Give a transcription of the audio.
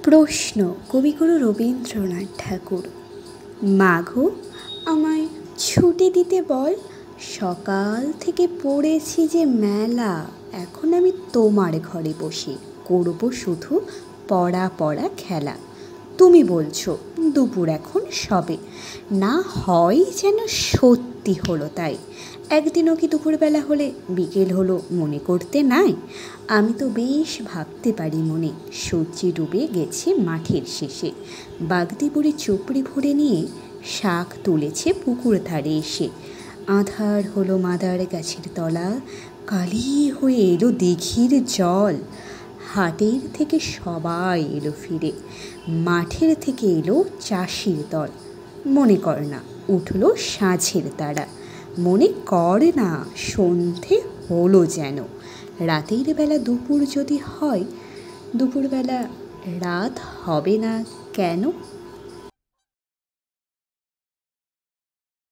প্রশ্ন কবিগুরু রবীন্দ্রনাথ ঠাকুর। মাগো আমায় ছুটি দিতে বল, সকাল থেকে পড়েছি যে মেলা। এখন আমি তোমার ঘরে বসে করব শুধু পড়া পড়া খেলা। তুমি বলছো দুপুর এখন সবে, না হয় যেন সত্যি হলো তাই। একদিনও কি দুপুরবেলা হলে বিকেল হলো মনে করতে নাই? আমি তো বেশ ভাবতে পারি মনে, সূর্য ডুবে গেছে মাঠের শেষে। বাগদিপুরে চোপড়ি ভরে নিয়ে শাক তুলেছে পুকুর ধারে এসে। আঁধার হলো মাদার গাছের তলা, কালি হয়ে এলো দিঘির জল। হাটের থেকে সবাই এলো ফিরে, মাঠের থেকে এলো চাষির দল। মনে কর না উঠল সাঁঝের তারা, মনে কর না সন্ধে হলো যেন। রাতের বেলা দুপুর যদি হয়, দুপুরবেলা রাত হবে না কেন?